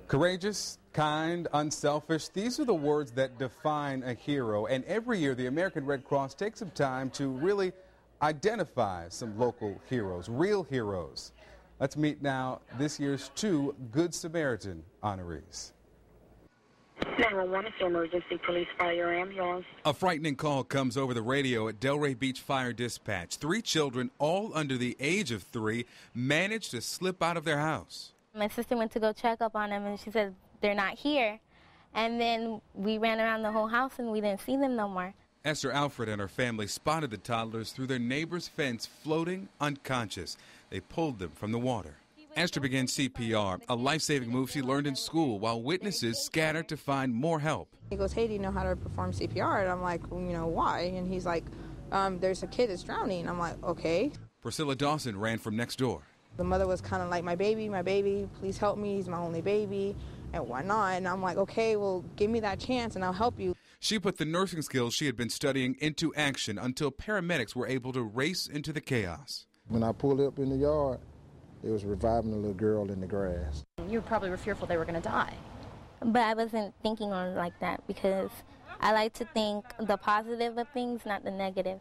Courageous, kind, unselfish, these are the words that define a hero. And every year, the American Red Cross takes some time to really identify some local heroes, real heroes. Let's meet now this year's 2 Good Samaritan honorees. 911 is the emergency police fire ambulance. A frightening call comes over the radio at Delray Beach Fire Dispatch. 3 children, all under the age of 3, managed to slip out of their house. My sister went to go check up on them, and she said they're not here. And then we ran around the whole house, and we didn't see them no more. Esther Alfred and her family spotted the toddlers through their neighbor's fence, floating unconscious. They pulled them from the water. Esther began CPR, a life-saving move she learned in school, while witnesses scattered to find more help. He goes, "Hey, do you know how to perform CPR?" And I'm like, well, why? And he's like, there's a kid that's drowning. I'm like, okay. Priscilla Dawson ran from next door. The mother was kind of like, my baby, please help me. He's my only baby, and why not? And I'm like, okay, well, give me that chance, and I'll help you. She put the nursing skills she had been studying into action until paramedics were able to race into the chaos. When I pulled up in the yard, it was reviving a little girl in the grass. You probably were fearful they were going to die. But I wasn't thinking on it like that, because I like to think the positive of things, not the negative.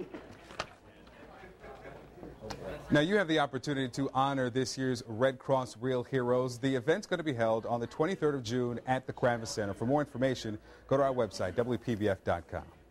Now, you have the opportunity to honor this year's Red Cross Real Heroes. The event's going to be held on the 23rd of June at the Kravis Center. For more information, go to our website, WPBF.com.